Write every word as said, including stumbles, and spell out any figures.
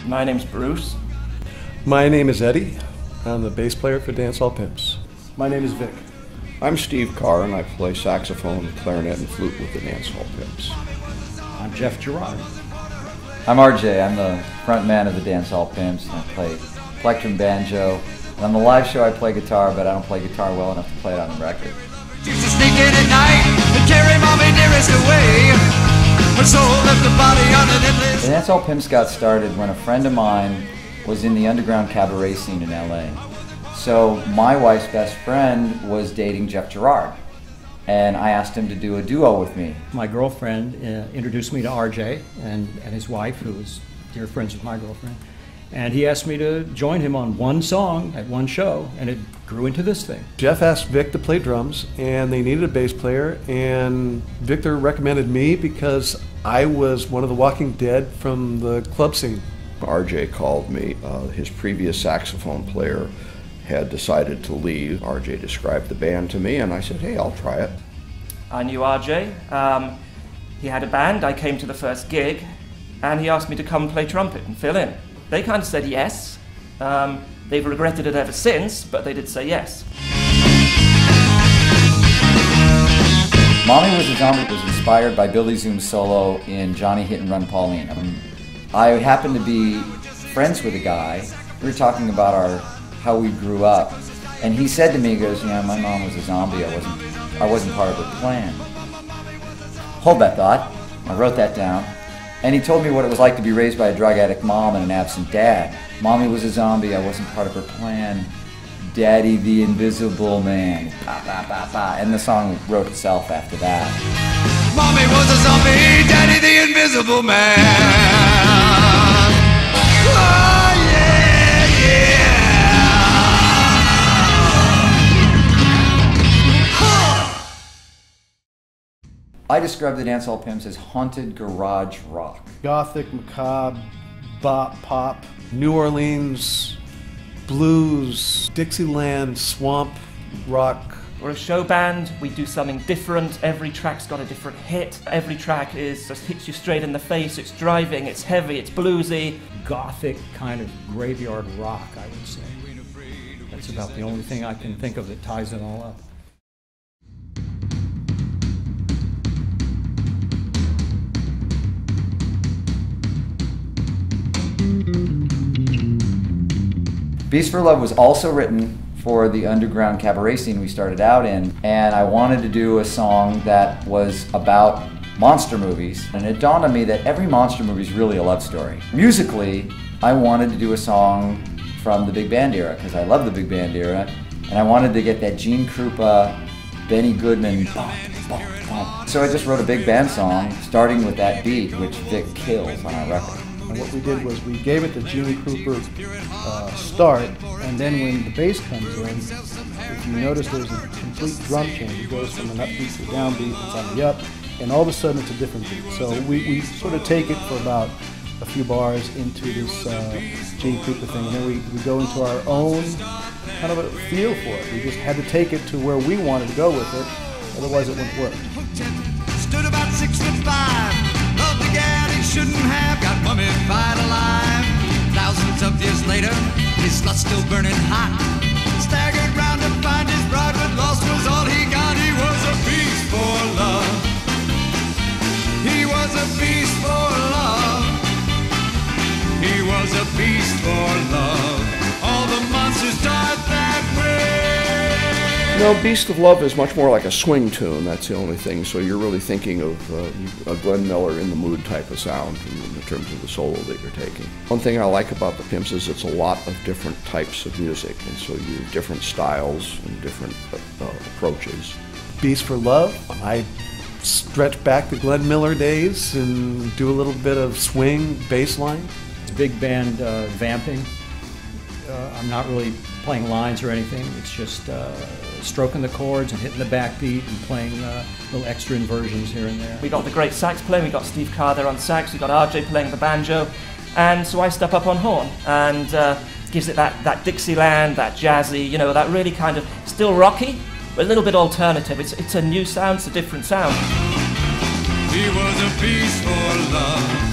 My name's Bruce. My name is Eddie. I'm the bass player for Dancehall Pimps. My name is Vic. I'm Steve Carr, and I play saxophone, clarinet, and flute with the Dancehall Pimps. I'm Jeff Gerard. I'm R J. I'm the front man of the Dancehall Pimps, and I play plectrum banjo. And on the live show I play guitar, but I don't play guitar well enough to play it on the record. Used to sneak in at night and carry mommy nearest away. Her soul left the body under them lips. The Dancehall Pimps got started when a friend of mine was in the underground cabaret scene in L A. So my wife's best friend was dating Jeff Gerard, and I asked him to do a duo with me. My girlfriend uh, introduced me to R J and, and his wife, who was dear friends with my girlfriend. And he asked me to join him on one song at one show, and it grew into this thing. Jeff asked Vic to play drums, and they needed a bass player, and Victor recommended me because I was one of the Walking Dead from the club scene. R J called me. Uh, his previous saxophone player had decided to leave. R J described the band to me, and I said, hey, I'll try it. I knew R J. Um, he had a band. I came to the first gig, and he asked me to come play trumpet and fill in. They kind of said yes. Um, they've regretted it ever since, but they did say yes. Mommy Was a Zombie was inspired by Billy Zoom's solo in Johnny Hit and Run Pauline. Um, I happened to be friends with a guy. We were talking about our how we grew up, and he said to me, he goes, "Yeah, my mom was a zombie. I wasn't, I wasn't part of her plan." Hold that thought. I wrote that down. And he told me what it was like to be raised by a drug addict mom and an absent dad. Mommy was a zombie, I wasn't part of her plan. Daddy the Invisible Man. Bah, bah, bah, bah. And the song wrote itself after that. Mommy was a zombie, Daddy the Invisible Man. Oh, yeah, yeah. I describe the Dancehall Pimps as haunted garage rock. Gothic, macabre, bop, pop. New Orleans, blues, Dixieland, swamp, rock. We're a show band. We do something different. Every track's got a different hit. Every track is just hits you straight in the face. It's driving, it's heavy, it's bluesy. Gothic kind of graveyard rock, I would say. That's about the only thing I can think of that ties it all up. Beast for Love was also written for the underground cabaret scene we started out in, and I wanted to do a song that was about monster movies, and it dawned on me that every monster movie is really a love story. Musically, I wanted to do a song from the big band era, because I love the big band era, and I wanted to get that Gene Krupa, Benny Goodman, bum, bum, bum. So I just wrote a big band song, starting with that beat, which Vic kills on our record. And what we did was we gave it the Gene Krupa uh, start, and then when the bass comes in, if you notice there's a complete drum change. It goes from an upbeat to a downbeat, it's on the up, and all of a sudden it's a different beat. So we, we sort of take it for about a few bars into this uh, Gene Krupa thing, and then we, we go into our own kind of a feel for it. We just had to take it to where we wanted to go with it, otherwise it wouldn't work. Stood about six foot five. Loved the gal he shouldn't have. Got mummified alive. Thousands of years later, his lust still burning hot. Staggered round to find his bride, but lost was all he got. He was a beast for love. He was a beast for love. He was a beast for love. All the monsters died that way. No, Beast of Love is much more like a swing tune. That's the only thing. So you're really thinking of uh, a Glenn Miller in the mood type of sound in, in terms of the solo that you're taking. One thing I like about the Pimps is it's a lot of different types of music, and so you have different styles and different uh, uh, approaches. Beast for Love. I stretch back the Glenn Miller days and do a little bit of swing, bass line. It's big band uh, vamping. Uh, I'm not really playing lines or anything. It's just uh, stroking the chords and hitting the backbeat and playing uh, little extra inversions here and there. We got the great sax player. We got Steve Carr there on sax. We got R J playing the banjo, and so I step up on horn and uh, gives it that that Dixieland, that jazzy, you know, that really kind of still rocky, but a little bit alternative. It's it's a new sound. It's a different sound. He was a beast for love.